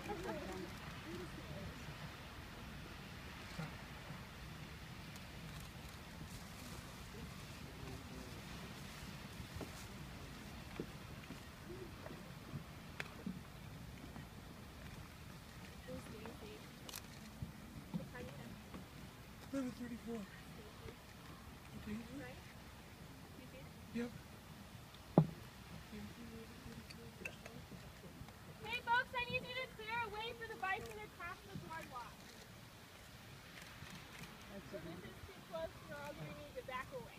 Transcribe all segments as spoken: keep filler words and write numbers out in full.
eleven thirty-four. Okay. Yep. Hey folks, I need you to clear a way for the bikes that are past the boardwalk. So this is too close, you're all going to need to back away.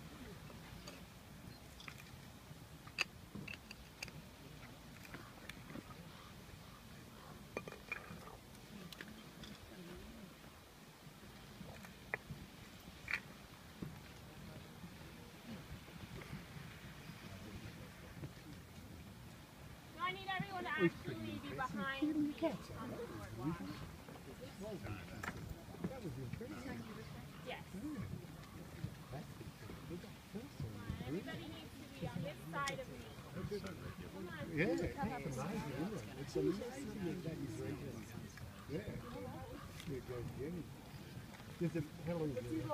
I need everyone to actually be behind me on the boardwalk. Yes. Everybody needs to be on this side of me. Come on. Yeah, it's amazing. It's amazing that you bring it. Yeah. You go Jenny. Just a, how long is it?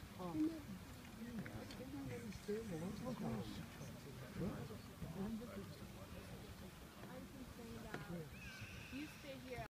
Um,